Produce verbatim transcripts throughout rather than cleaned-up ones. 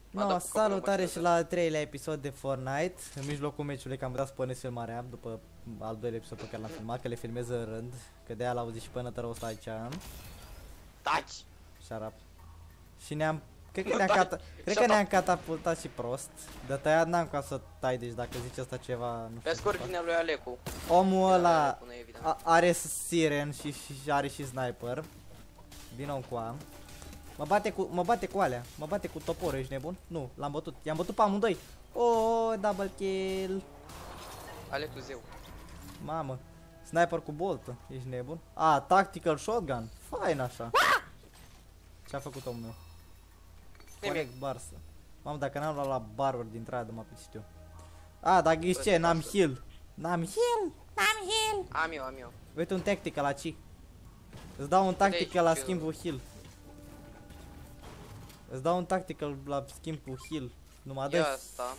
No, salutare și la al treilea episod de Fortnite. În mijlocul meciului, că am dat să pornesc filmarea după al doilea episod pe care l-am filmat, că le filmez în rând. Că de-aia l-auzi și până tărău ăsta aici. Taci! Shut up. Și ne-am... Cred că ne-am cata... Cred că ne-am catapultat și prost. De tăiat n-am ca să tai, deci dacă zici asta ceva... Nu pe scurt vine lui Alecu. Omul ăla are siren și, și are și sniper. Vino cu am. Mă bate cu, mă bate cu alea, mă bate cu toporul, ești nebun? Nu, l-am bătut, i-am bătut pe amândoi. Oh, double kill. Alecu zeu. Mamă, sniper cu bolt, ești nebun? Ah, tactical shotgun, fain așa. Ce-a făcut omul meu? Corect, barsă. Mamă, dacă n-am luat la baruri din tradă, m-a plicit eu. Ah, dar ghiși ce, n-am heal. N-am heal, n-am heal. Am eu, am eu. Uite un tactical la ci. Îți dau un tactical la schimbul heal. Îți dau un tactical la schimb cu heal. Nu mă dai asta.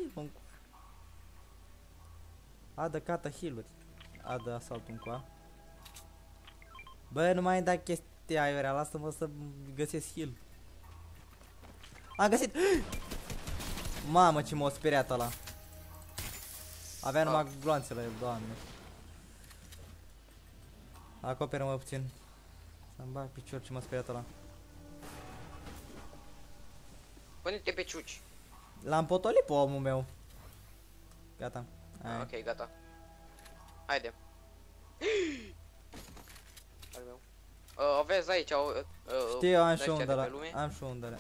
Adă cata heal-uri. Adă asaltul încoa. Bă, nu mai da chestia aiurea, lasă-mă să găsesc heal. Am găsit! Mamă, ce m-a speriat ăla. Avea numai gloanțele, doamne. Acoperă-mă puțin. Să-mi bag picior, ce m-a speriat ăla. Pune-te pe ciuci. L-am potolit pe omul meu. Gata. Ah, ok, gata. Haide. Al meu. Uh, aveți aici, uh, uh, știu, am și undele. Am și undele.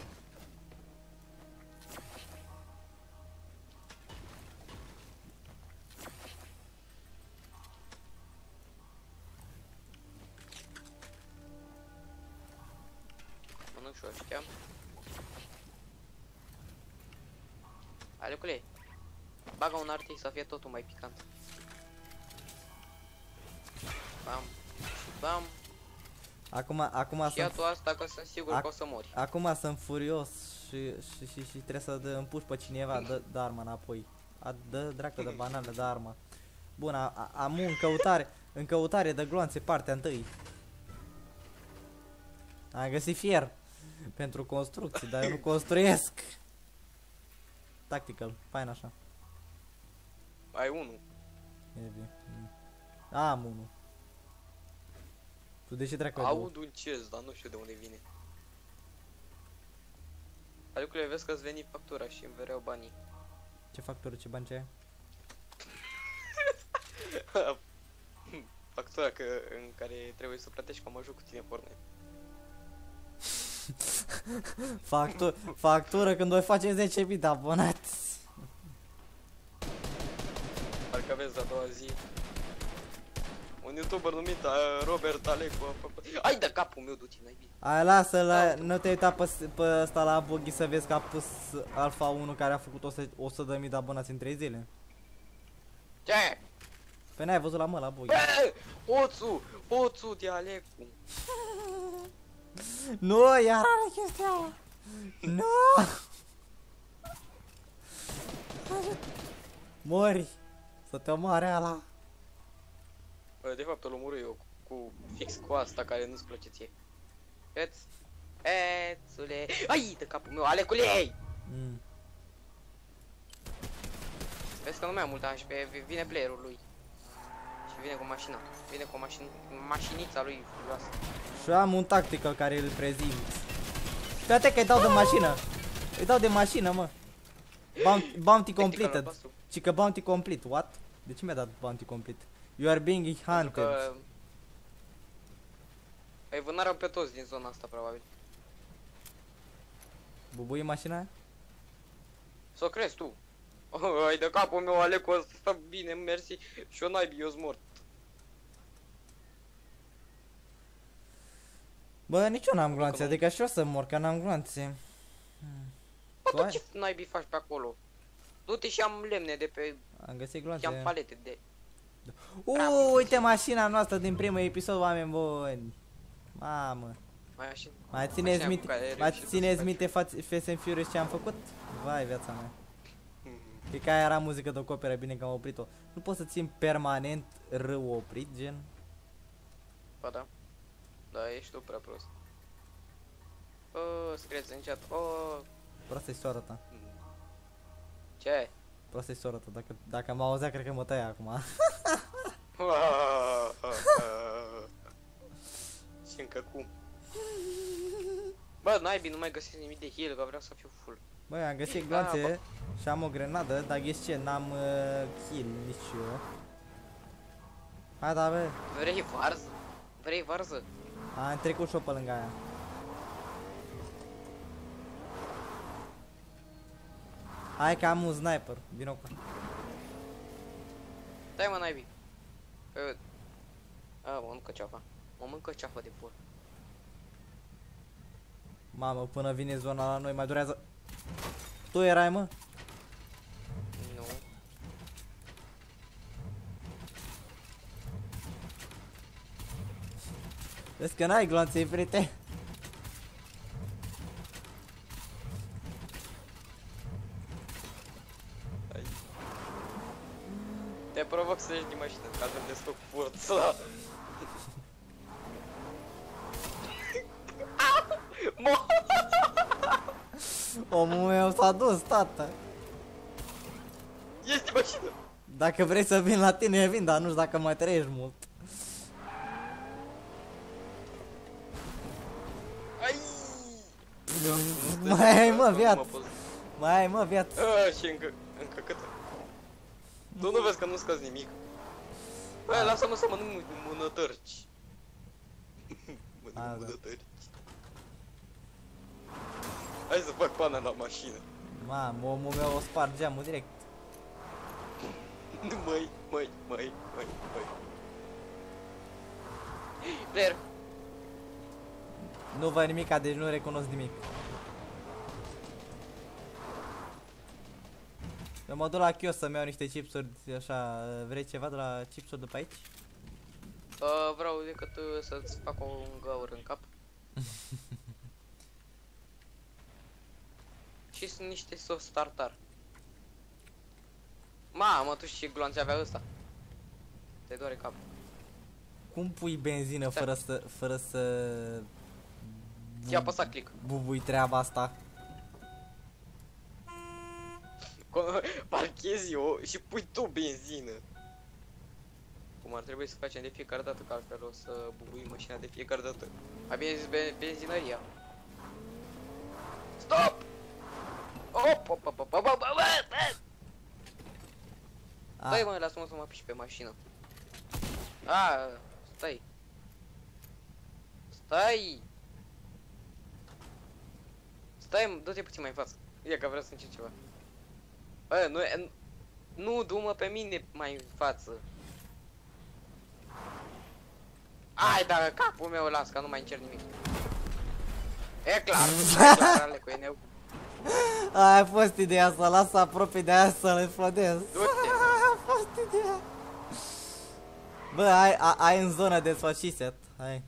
Mănânc și ăștia. Alecule, bagă un artic să fie totul mai picant. Bam, și bam. Acum, acum și ia tu asta că sunt sigur că o să mori. Acum sunt furios și, și, și, și trebuie să împuși pe cineva, dă, dă arma înapoi. A, dă dracu de banane, dă arma. Bun, a, a, am în căutare, în căutare de gloanțe partea întâi. Am găsit fier pentru construcții, dar eu nu construiesc. Tactical, fain așa. Ai unul. Am unul. Tu de ce dracu ai două? Aud un chest, dar nu știu de unde vine. Alecule, vezi că-ți veni factura și îmi vreau banii. Ce factură, ce bani ce ai? Factura că, în care trebuie să plătești că mă joc cu tine Fortnite. Factură, factură când voi face zece mii de abonați. Parcă vezi a doua zi un youtuber numit uh, Robert Alecu a făcut... Ai de capul meu, du-te, n-ai bine. Ai, lasă, la, nu te uita pe, pe ăsta la Bughi să vezi că a pus Alpha unu care a făcut o sută de mii de abonați în trei zile. Ce? Păi n-ai văzut la mă, la Bughi. Bă, hoțu, hoțu de Alecu. Nu, iar are chestia aia. Nu! Mori! Să te omoare ala. Bă, de fapt îl omorâ eu cu, cu fix cu asta care nu-ți place ție. Eț, ețule, ai de capul meu, Alecule! Mm. Vezi că nu mai am multă H P, vine playerul lui. Și vine cu mașina, vine cu mașin, mașinița lui furioasă. Și am un tactical care îl prezint. Uite că îi dau de mașină. Îi dau de mașină, mă. Bounty, bounty completed. Ci că bounty complete, what? De ce mi-a dat bounty complete? You are being hunted. Că... Ai vânară pe toți din zona asta, probabil. Bubui mașina aia? S-o crezi tu. Oh, ai de capul meu, Alecu, ăsta bine, mersi. Și eu n-ai, eu-s mort. Bă, nici eu n-am gloanțe, adică și eu să mor, că n-am gloanțe. Bă, tu ce naibii faci pe acolo? Du-te și am lemne de pe... Am găsit gloanțe. Și am palete de... Uuu, uite mașina noastră din primul episod, oameni buni. Mamă. Mai așa. Mai țineți minte, mai țineți minte Fast and Furious ce am făcut? Vai, viața mea. E că aia era muzică de coperă, bine că am oprit-o. Nu pot să țin permanent rău oprit, gen? Ba da. Da, ești tu prea prost. Oh, scrieți în chat. Oh, Proastă-i sora ta. Ce? Proastă-i sora ta. Dacă, dacă mă auzea, cred că mă tăia acum. Și încă cum? Bă, naibii, nu mai găsesc nimic de heal, că vreau să fiu full. Băi, am găsit Da, gloanțe și am o grenadă, dar ghiți ce, n-am uh, heal nici eu. Hai da, bă. Vrei varză? Vrei varză? Am trecut și-o pe lângă aia. Hai că am un sniper, vino cu. Dai mă, naibii. Păi, a, mă mâncă ceafa. Mă mâncă ceafa de por. Mamă, până vine zona la noi mai durează. Tu erai, mă? Nu. Vezi că n-ai gloanțe, frate. Hai. Te provoc să ieși din mașină, că avem destul cu forța. Mo! Omul meu s-a dus, tata. Ieși din mașină! Dacă vrei să vin la tine, vin, dar nu știu dacă mai trăiești mult. Ai! Mai ai, mă, viață. Mai ai, mă, viață. A, și încă, încă câtă? Tu nu vezi că nu scoți nimic. Băi, lasă-mă să mănânc mânătărci. Mănânc A, da. mânătărci. Hai să fac pana la mașină. Mamă, omul meu o spart geamul direct. Nu, măi, măi, măi, măi, măi. Player. Nu văd nimica, deci nu recunosc nimic. Eu mă duc la chios să-mi iau niște chipsuri, așa, vrei ceva de la chipsuri de pe aici? Uh, vreau decât uh, să-ți fac un gaur în cap. Și sunt niște sos tartar. Mamă, tu și gloanțe avea ăsta. Te doare capul. Cum pui benzină fără să, fără să... Ți-a apăsat click. Bubui treaba asta? Parchezi eu și pui tu benzină. Cum ar trebui să facem de fiecare dată, că altfel o să bubuim mașina de fiecare dată. Mai bine zis be benzinăria. Stop! Op, op, op, op, op, op, op, op. Stai, mă, lasă-mă să mă apiși pe mașină. A, stai. Stai! Stai, dă-te puțin mai în față. Ia că vreau să încerc ceva. Bă, nu, nu, du-mă pe mine mai în față. Ai, dar capul meu las, că nu mai încerc nimic. E clar, e clar, Alecu, e neu. Aia a fost ideea, să las apropie de aia să le flodez. Du-te. A fost ideea. Bă, ai, a, ai în zonă de sfârșit, hai.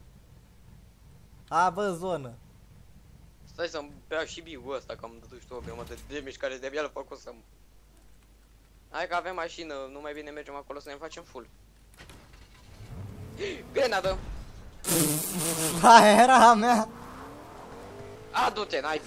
A, bă, zonă. Stai să-mi beau și biul ăsta, că am dădut și tu o beamă de, de mișcare de vială, fac o să-mi... Hai că avem mașină, nu mai bine mergem acolo să ne facem full. Grenadă! Aia era a mea. A, du-te, n-ai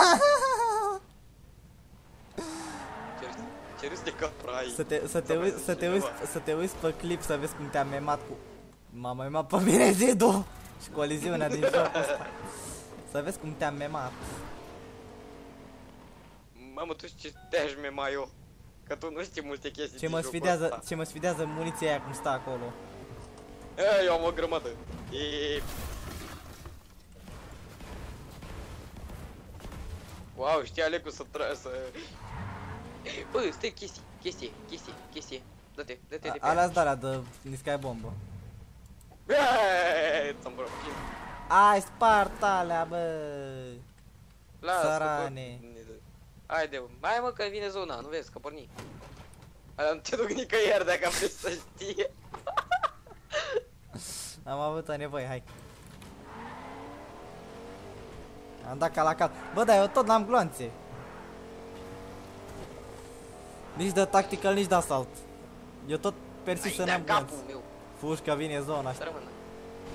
Ce râs de capra ai? Să te, să te uiți, să te uiți, să te uiți pe clip să vezi cum te-am memat cu... M-a memat pe mine zidul și coliziunea din jocul ăsta. Să vezi cum te-am memat. Mamă, tu știi ce te-aș mema eu? Că tu nu știi multe chestii Ce din mă jocul sfidează, ăsta. ce mă sfidează muniția aia cum stă acolo. E, eu am o grămadă. E... Wow, știi Alecu să tra să... Bă, stai, chestii, chestie, chestie, chestie. Dă-te, dă-te de pe Alea-s de-alea de niscai bombă. Eee, ți-am vrut. Ai spart alea, bă. Lasă, Sărane. bă. Haide, hai mă că vine zona, nu vezi că porni. Alea nu te duc nicăieri dacă am vrei să știi. Am avut o nevoie, hai. Am dat ca la cal. Bă, dar eu tot n-am gloanțe. Nici de tactical, nici de asalt. Eu tot persist să n-am gloanțe. capul meu. Fugi că vine zona. Să rămână.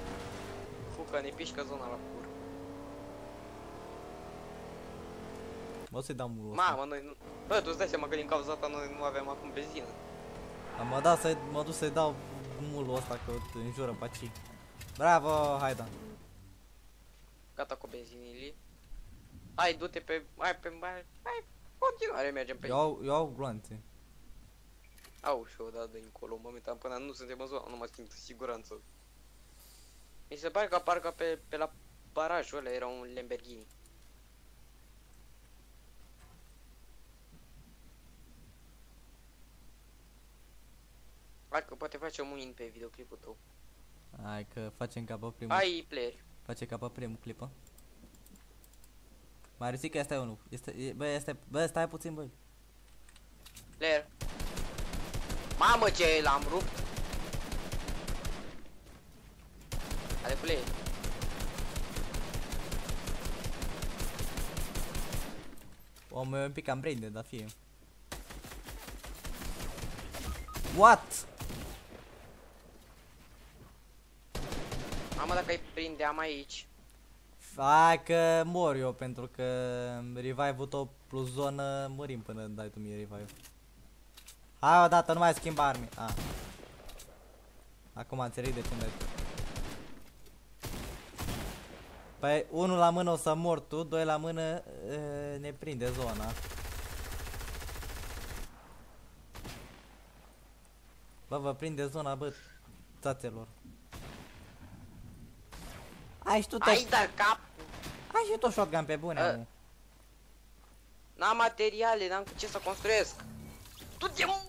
Fu că ne pișcă zona la cur. Mă, o să-i dau mulul ăsta. Mamă, noi nu... Bă, tu îți dai seama că din cauza ta noi nu avem acum benzină. Am mă, da, să, mă duc să-i dau mulul ăsta că îl înjură pe aici. Bravo, hai da. Gata cu benzinile. Hai, du-te pe... Hai, pe... Hai, hai, continuare mergem pe... Eu au, eu au gloanțe. Au și eu, da, de încolo, momentan, până nu suntem în zonă, nu mă simt în siguranță. Mi se pare că parcă pe, pe la barajul ăla era un Lamborghini. Hai că poate facem un in pe videoclipul tău. Hai că facem ca pe primul. Hai, player. Face ca pe primul clipă. Mai ridic că asta e unul. Este, e, bă, este, bă, stai puțin, băi. Player. Mamă, ce l-am rupt. Hai, player. Omul e un pic cam brain, dar fie. What? Mamă, dacă îi prindeam aici. Hai că mor eu pentru că revive-ul tău plus zonă murim până dai tu mie revive. Hai odată, nu mai schimba arme. Ah. Acum înțeleg de ce îmi dai tu. Păi unul la mână o să mor tu, doi la mână e, ne prinde zona. Bă, vă prinde zona, bă, țațelor. Ai și tu tot, Ai, dar cap. ai și tu shotgun pe bune, A. uh. N-am materiale, n-am cu ce să construiesc. Du-te, mă.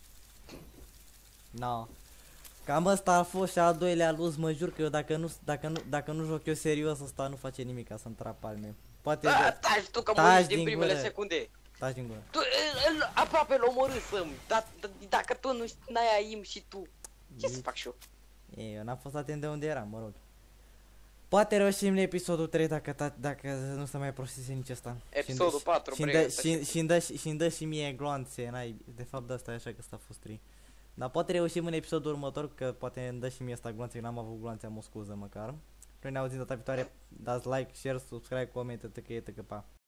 No. Cam ăsta a fost și al doilea luz, mă jur că eu dacă nu, dacă nu, dacă nu joc eu serios ăsta nu face nimic ca să-mi trap palme. Poate Da, de... taci tu că Taci muriți din din primele gură. secunde. Taci din gură. Tu, el, el, aproape l omorâsăm, dar da, dacă tu nu n-ai aim și tu, ce să fac și eu? E, eu n-am fost atent de unde eram, mă rog. Poate reușim la episodul trei dacă, ta, dacă nu se mai prostise nici ăsta. Episodul patru, și-mi dă, și, și-mi dă, și-mi dă și mie gloanțe, n-ai, de fapt de asta e așa că ăsta a fost trei. Dar poate reușim în episodul următor, că poate îmi dă și mie ăsta gloanțe, că n-am avut gloanțe, am o scuză măcar. Noi ne auzim data viitoare, dați like, share, subscribe, comentă, tăcă e, tăcă pa.